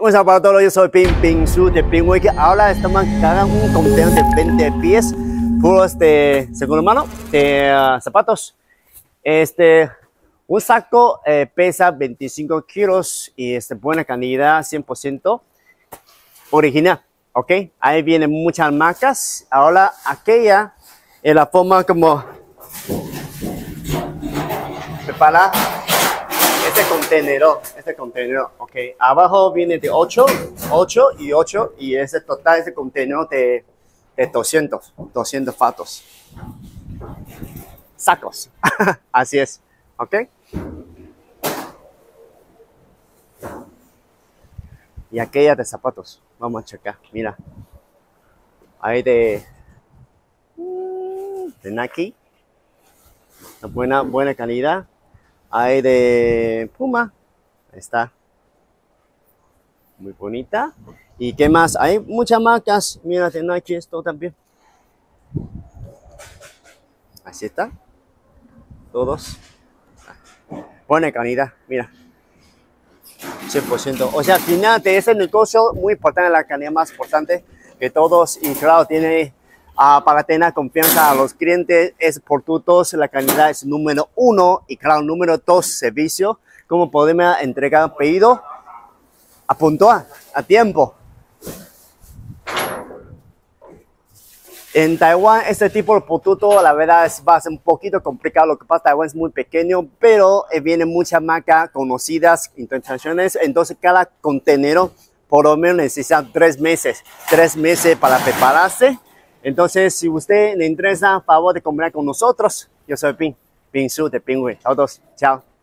Un saludo para todos, yo soy Ping Su de Pingüe, que ahora estamos cargando un contenedor de 20 pies, puros de segunda mano, de zapatos. Un saco pesa 25 kilos y buena calidad, 100% original, ¿ok? Ahí vienen muchas marcas. Ahora aquella es la forma como prepara este contenedor, ok. Abajo viene de 8 y 8 y ese total, ese contenedor de 200 fatos. Sacos, así es, ok. Y aquella de zapatos, vamos a checar, mira. Hay de Nike, buena calidad. Hay de Puma, ahí está, muy bonita. ¿Y qué más? Hay muchas marcas, mira, de Nike esto también. Así está, todos. Buena calidad, mira. 100%. O sea, al final de ese negocio, muy importante, la calidad más importante que todos. Y claro, tiene para tener confianza a los clientes, es productos, la calidad es número 1. Y claro, número 2, servicio. Cómo podemos entregar un pedido a puntual, a tiempo. En Taiwán, este tipo de producto, la verdad, va a ser un poquito complicado. Lo que pasa, Taiwán es muy pequeño, pero vienen muchas marcas conocidas, internacionales. Entonces, cada contenedor, por lo menos, necesita 3 meses. 3 meses para prepararse. Entonces, si usted le interesa, a favor de comprar con nosotros. Yo soy Ping Su de Pingüe. Todos, chao.